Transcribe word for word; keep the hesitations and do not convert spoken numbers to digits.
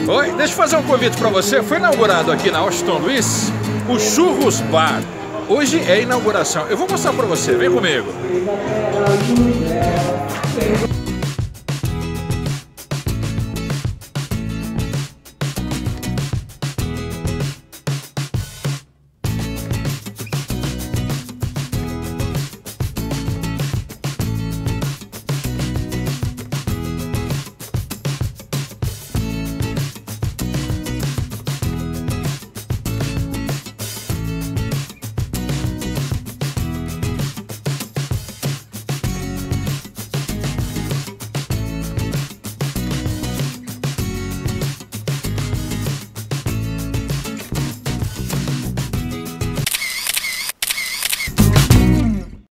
Oi, deixa eu fazer um convite para você. Foi inaugurado aqui na Washington Luiz o Churros Bar. Hoje é a inauguração. Eu vou mostrar para você, vem comigo.